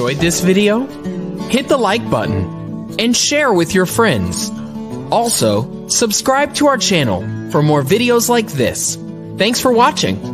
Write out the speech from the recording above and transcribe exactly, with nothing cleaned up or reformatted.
enjoyed this video, hit the like button and share with your friends. Also, subscribe to our channel for more videos like this. Thanks for watching.